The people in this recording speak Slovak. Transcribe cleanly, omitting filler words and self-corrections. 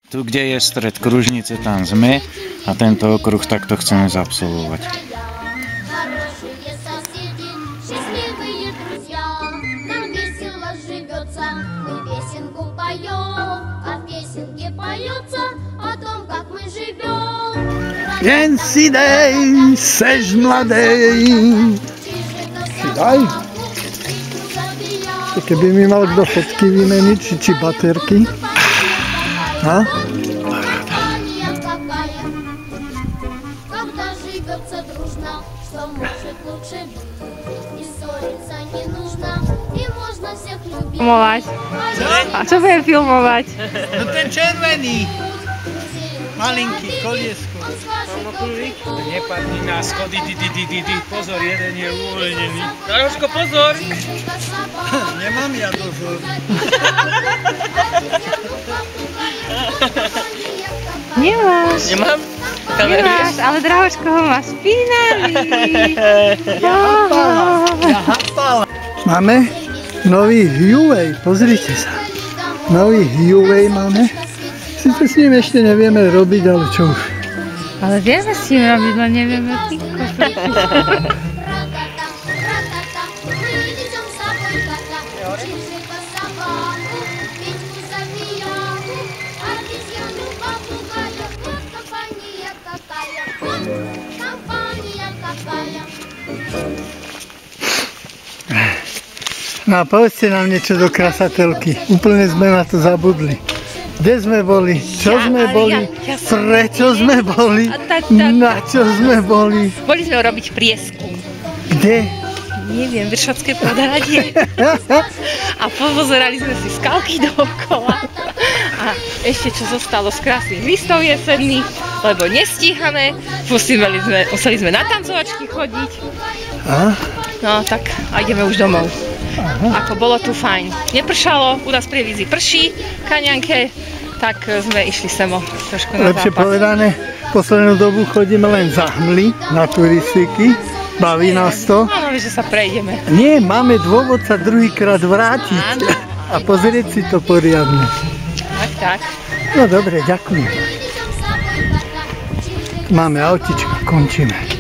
Tu, kde je stred kružnice, tam sme a tento okruh takto chceme zabsolvovať. Jen si dej, sež mladej. Si daj. Keby mi mal kto fotky vymeniť, či baterky. Ha? Filmovať. A čo budem filmovať? No ten červený. Malinký koliesko. Nepadni na schody, pozor, jeden je uvoľnený. Drahoško, pozor! Nemám ja dozor. Nemáš. Nemám? Nemáš, ale Drahoško ho má špinavý. Ja hapala. Máme nový Huawei, pozrite sa. Nový Huawei máme. Sice s ním ešte nevieme robiť, ale čo už. Ale vieme s ním robiť, len nevieme týko. No a povedzte nám niečo do krasatelky. Úplne sme na to zabudli. Kde sme boli? Čo sme boli? Prečo sme boli? Na čo sme boli? Boli sme robiť prieskum. Kde? Neviem, Vršovské podhradie. A pozerali sme si skalky dookola. A ešte čo zostalo z krásnych listov jesenných, lebo nestíhané. Museli sme na tancovačky chodiť. No tak a ideme už domov. Ako bolo tu fajn. Nepršalo, u nás pri Vízi prší, Kaňanke, tak sme išli semo trošku na Lepšie západ. povedané, poslednú dobu chodíme len za hmly na turistiky. Baví nás to. Áno, že sa prejdeme. Nie, máme dôvod sa druhýkrát vrátiť a pozrieť si to poriadne. Tak. No dobre, ďakujem. Máme autičko, končíme.